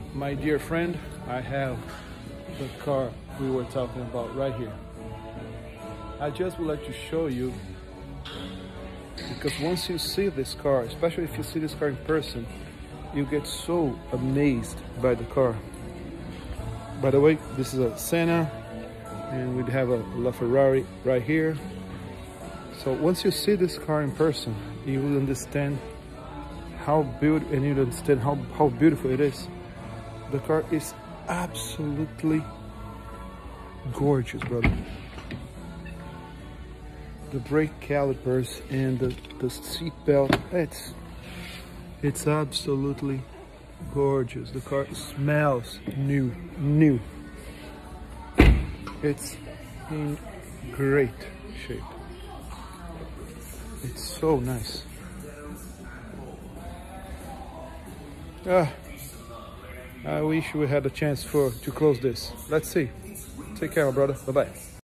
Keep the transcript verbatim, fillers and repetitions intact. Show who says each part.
Speaker 1: my dear friend, I have the car we were talking about right here. I just would like to show you, because once you see this car, especially if you see this car in person, you get so amazed by the car. By the way, this is a Senna, and we have a LaFerrari right here. So once you see this car in person, you will understand how beautiful, and you understand how, how beautiful it is. The car is absolutely gorgeous, brother. The brake calipers and the, the seat belt, it's, it's absolutely gorgeous. The car smells new, new. It's in great shape. It's so nice. Ah, I wish we had a chance for to close this. Let's see. Take care, my brother. Bye-bye.